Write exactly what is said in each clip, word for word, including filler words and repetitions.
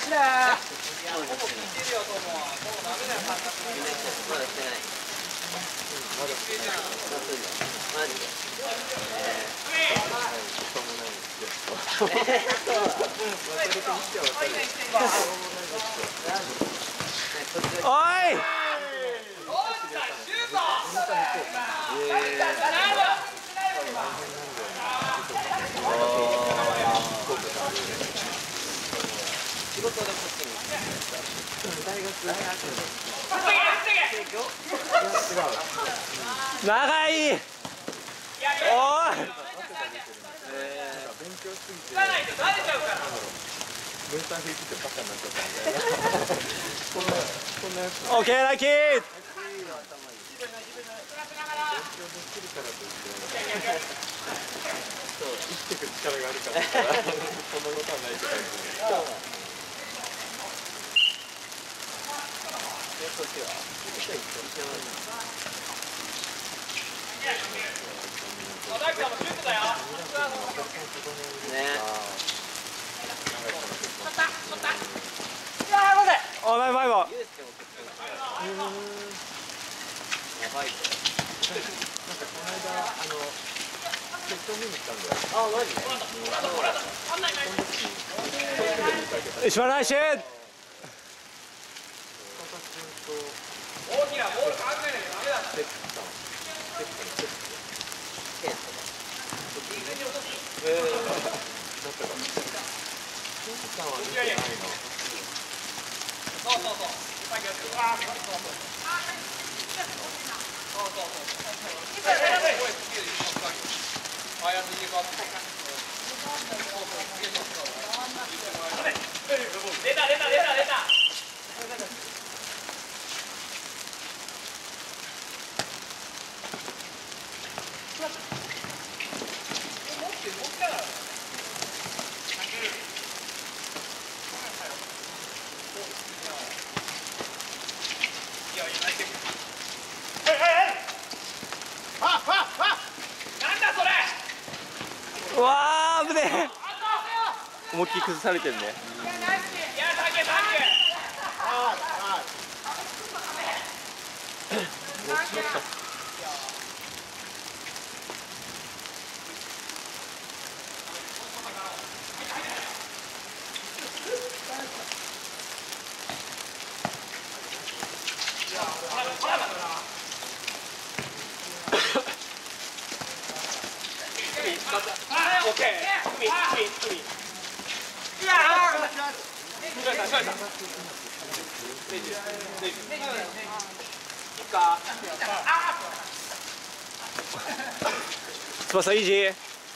走れ。いや、ほぼ聞いてるよ、とも。もうダメだよ、感覚。まだしてない。まだしてない。マジで。ええ。そうもないんですよ。そう。それとしては分かる。そうもないですよ。おい。シュート。仕事でこっちに大学大学長い。おい。勉強しすぎて。分散平気ってバカになっちゃったんだよ。こんなこんなやつ。オッケーラッキー。勉強できるからといって生きていく力があるからそんなことはないって感じで。そっちは。大工さんもシュートだよ。ね。取った、取った。いやー、待て。お、バイバイバイ。やばいぞ。なんかこの間あの決勝見に行ったんだよ。あ、マジで。その時。石原ナイス。大きなボール考えなきゃダメだって。セットさん。セットにセット。ケンとか。ええ。だったかな。ケンさんは見てないの。そうそうそう。ああ、そうそうそう。そうそうそう。出た出た出た出た。うわー、危ねえ。思いっきり崩されてるね。オッケー。海、海、海。いやー。しました、しました。ネージュ、ネージュ。いいか。翼イージー。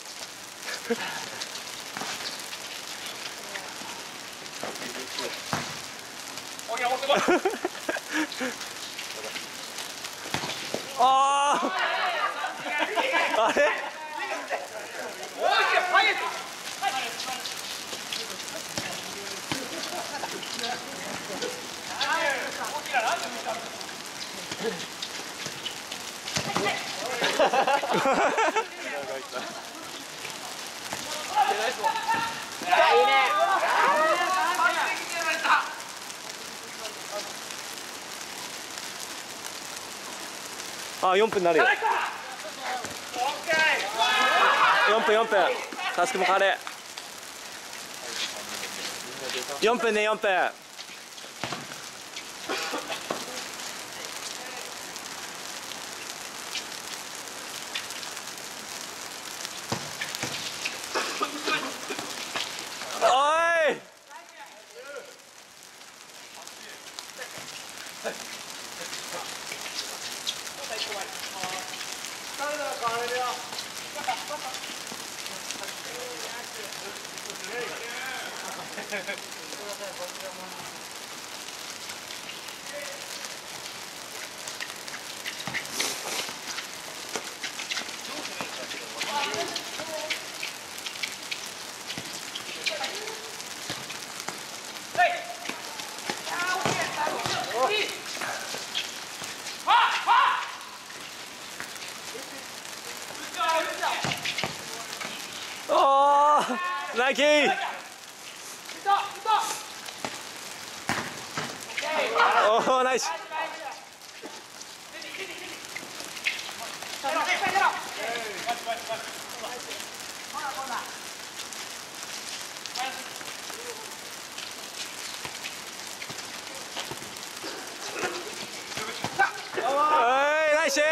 オッケー、持ってこい。ああ。あれ。あ、よんぷんになるよ。よんぷんよんぷん。タスクも変われ。よんぷんね、よんぷん。おい。おー、ナイキー。 おお、ナイス。ナイス。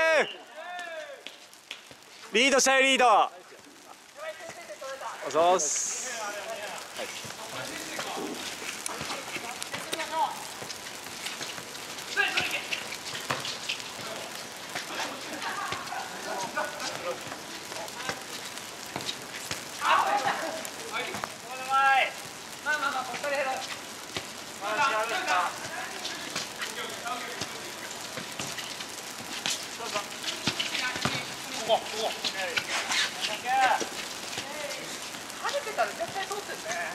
リードしたい、リード。おそうっす。 ここ、ここ。跳ねてたら絶対通ってるね。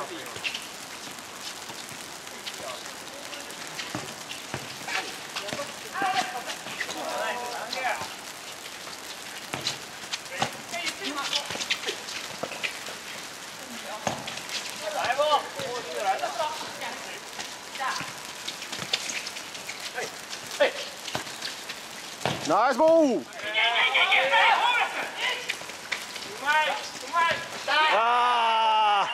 ナイスボール。あ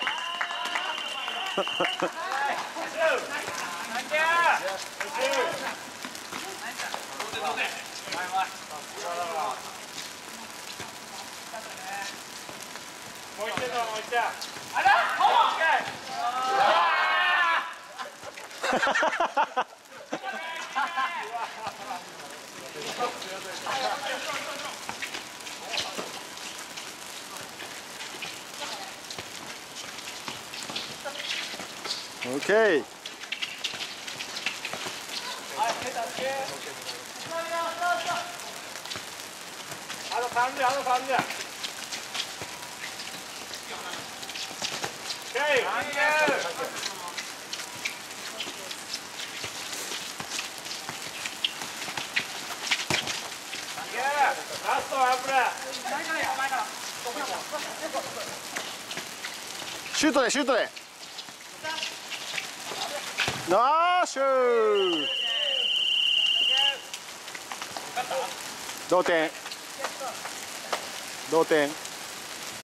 もう一度、もう一度。あら、 オッケー。 あとさんじゅう、あとさんじゅう。オッケー。ラストワンプレー。 シュートで、シュートで。ナイス。同点。同点。